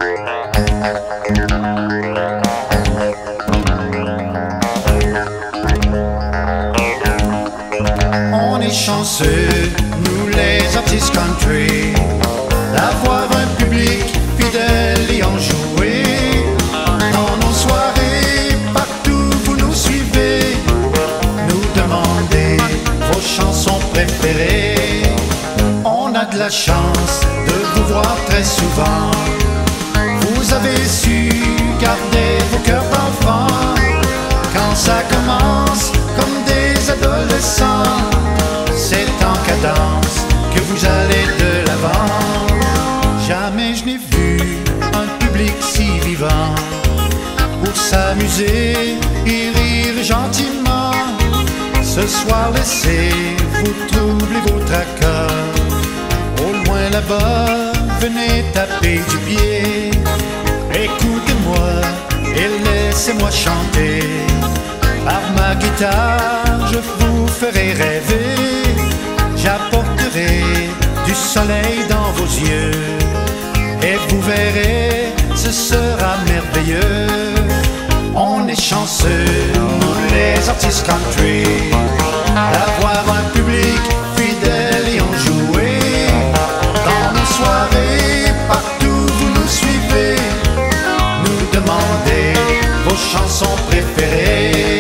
On est chanceux, nous les artistes country, d'avoir un public fidèle et enjoué. Dans nos soirées, partout vous nous suivez, nous demandez vos chansons préférées. On a de la chance de vous voir très souvent. Vous avez su garder vos cœurs d'enfants. Quand ça commence comme des adolescents, c'est en cadence que vous allez de l'avant. Jamais je n'ai vu un public si vivant pour s'amuser et rire gentiment. Ce soir laissez-vous troubler vos tracas. Au loin là-bas, venez taper du pied. Écoutez-moi et laissez-moi chanter. Par ma guitare, je vous ferai rêver. J'apporterai du soleil dans vos yeux. Et vous verrez, ce sera merveilleux. On est chanceux, nous les artistes country, d'avoir un public fidèle et enjoué. Dans nos soirées, partout vous nous suivez, nous demandez vos chansons préférées.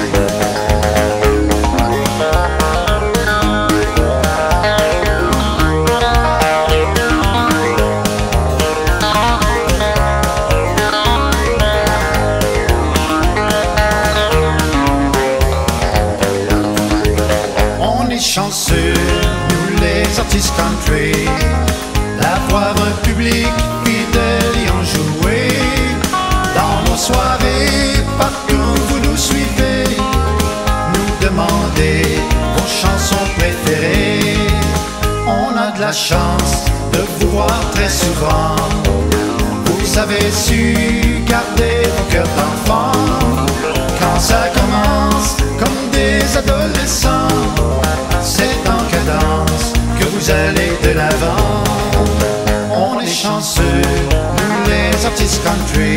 Chanceux, nous les artistes country, d'avoir un public fidèle et enjoué. Dans nos soirées, partout vous nous suivez, nous demandez vos chansons préférées. On a de la chance de vous voir très souvent. Vous avez su garder vos cœurs d'enfant. Quand ça commence comme des adolescents, c'est en cadence que vous allez de l'avant. On est chanceux, nous les artistes country,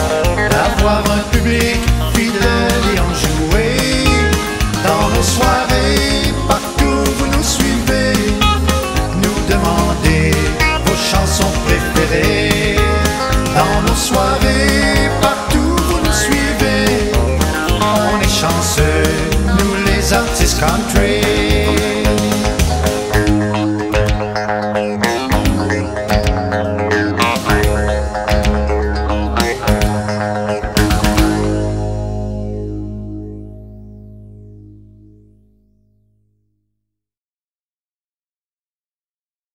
d'avoir un public fidèle et enjoué. Dans nos soirées,